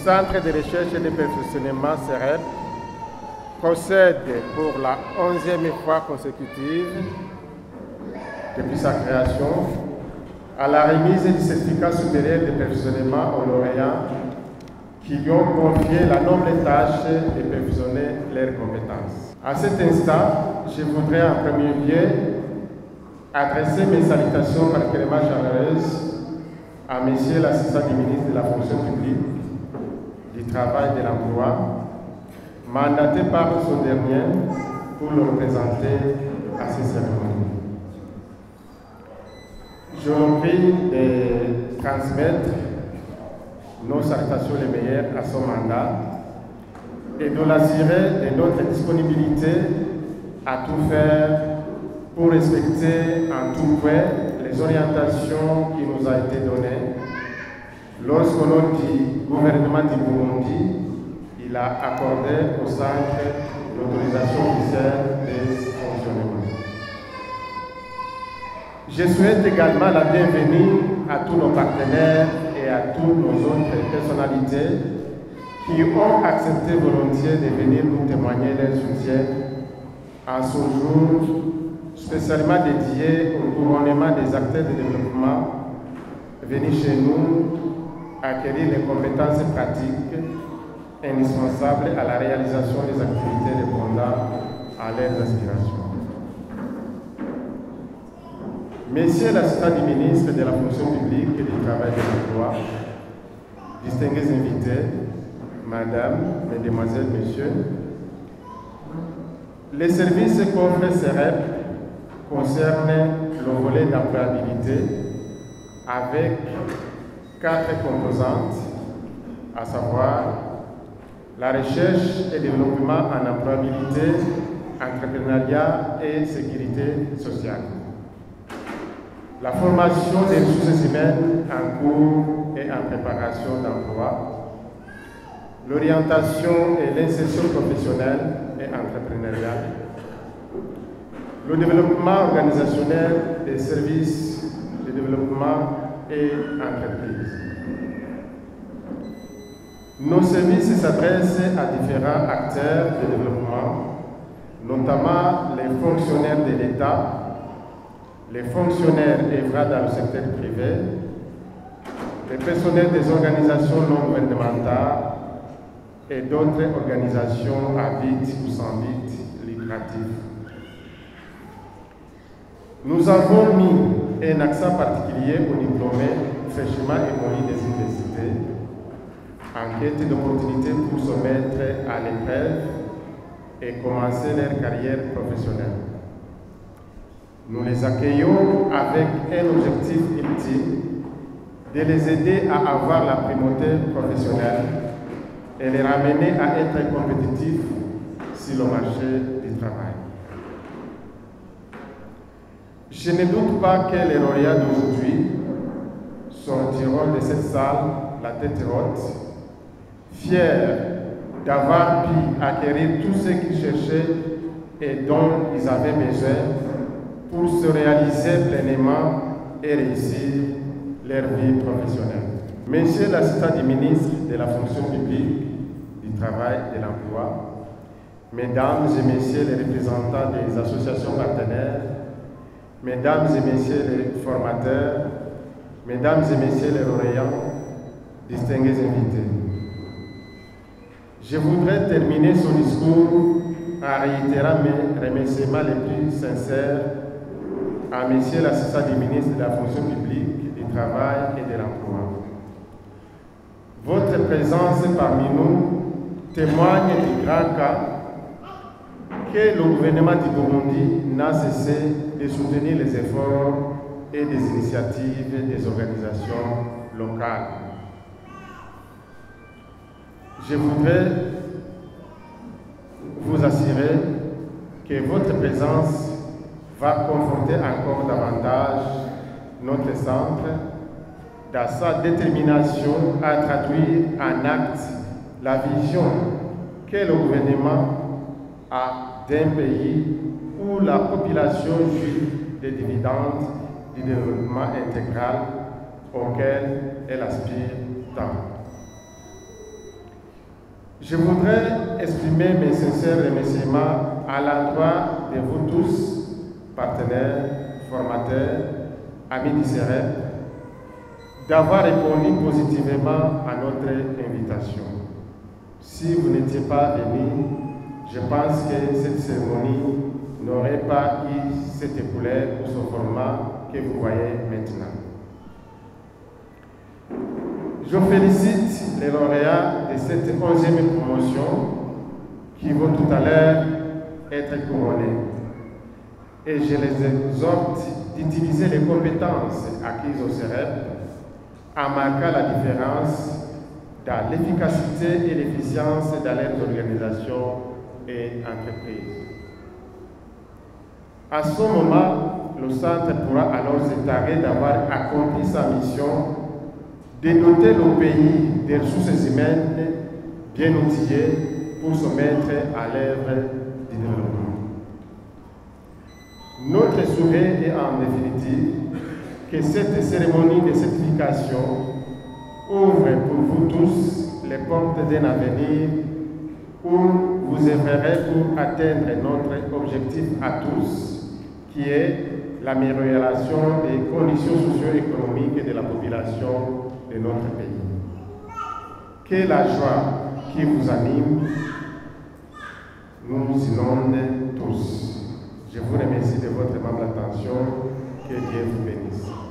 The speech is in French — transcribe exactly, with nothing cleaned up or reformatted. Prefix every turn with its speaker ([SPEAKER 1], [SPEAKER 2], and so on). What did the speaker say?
[SPEAKER 1] Centre de recherche et de perfectionnement C E R E P procède pour la onzième fois consécutive, depuis sa création, à la remise du certificat supérieur de perfectionnement aux lauréats qui lui ont confié la noble tâche de perfectionner leurs compétences. À cet instant, je voudrais en premier lieu adresser mes salutations particulièrement chaleureuses à Monsieur l'assistant du ministre de la fonction publique, du travail et de l'emploi, mandaté par son dernier pour le représenter à ces cérémonies. Je vous prie de transmettre nos salutations les meilleures à son mandat et de l'assurer de notre disponibilité à tout faire pour respecter en tout point les orientations qui nous ont été données lorsqu'au nom du gouvernement du Burundi, il a accordé au centre l'autorisation officielle de fonctionnement. Je souhaite également la bienvenue à tous nos partenaires et à toutes nos autres personnalités qui ont accepté volontiers de venir nous témoigner leur soutien en ce jour spécialement dédié au couronnement des acteurs de développement venus chez nous acquérir les compétences pratiques indispensables à la réalisation des activités répondant à leurs aspirations. Messieurs l'assistant du ministre de la fonction publique et du travail et de l'emploi, distingués invités, Madame, Mesdemoiselles, Messieurs, les services qu'offre C E R E P concernent le volet d'employabilité avec quatre composantes, à savoir la recherche et développement en employabilité, entrepreneuriat et sécurité sociale, la formation des ressources humaines en cours et en préparation d'emploi, l'orientation et l'insertion professionnelle et entrepreneuriale, le développement organisationnel des services de développement et entreprises. Nos services s'adressent à différents acteurs de développement, notamment les fonctionnaires de l'État, les fonctionnaires œuvrant dans le secteur privé, les personnels des organisations non gouvernementales et d'autres organisations à but ou sans but lucratif. Nous avons mis un accent particulier aux diplômés fraîchement évolués des universités, en quête d'opportunités pour se mettre à l'épreuve et commencer leur carrière professionnelle. Nous les accueillons avec un objectif ultime de les aider à avoir la primauté professionnelle et les ramener à être compétitifs sur le marché du travail. Je ne doute pas que les lauréats d'aujourd'hui sortiront de cette salle la tête haute, fiers d'avoir pu acquérir tout ce qu'ils cherchaient et dont ils avaient besoin pour se réaliser pleinement et réussir leur vie professionnelle. Monsieur l'assistant du ministre de la fonction publique, du travail et de l'emploi, Mesdames et Messieurs les représentants des associations partenaires, Mesdames et Messieurs les formateurs, Mesdames et Messieurs les lauréats, distingués invités. Je voudrais terminer ce discours en réitérant mes remerciements les plus sincères à Monsieur l'assistant du ministre de la fonction publique, du travail et de l'emploi. Votre présence parmi nous témoigne du grand cas que le gouvernement du Burundi n'a cessé de soutenir les efforts et des initiatives des organisations locales. Je voudrais vous assurer que votre présence va conforter encore davantage notre centre dans sa détermination à traduire en acte la vision que le gouvernement a d'un pays où la population jouit des dividendes du développement intégral auquel elle aspire tant. Je voudrais exprimer mes sincères remerciements à l'endroit de vous tous, partenaires, formateurs, amis du CEREP, d'avoir répondu positivement à notre invitation. Si vous n'étiez pas venus, je pense que cette cérémonie n'aurait pas eu cette couleur ou ce format que vous voyez maintenant. Je félicite les lauréats de cette onzième promotion qui vont tout à l'heure être couronnés. Et je les exhorte d'utiliser les compétences acquises au CEREP en marquant la différence dans l'efficacité et l'efficience dans leurs organisations et entreprises. À ce moment, le centre pourra alors s'étarer d'avoir accompli sa mission de doter le pays des ressources humaines bien outillées pour se mettre à l'œuvre du développement. Notre souhait est en définitive que cette cérémonie de certification ouvre pour vous tous les portes d'un avenir où vous œuvrerez pour atteindre notre objectif à tous, qui est l'amélioration des conditions socio-économiques de la population de notre pays. Que la joie qui vous anime nous inonde tous. Je vous remercie de votre aimable attention. Que Dieu vous bénisse.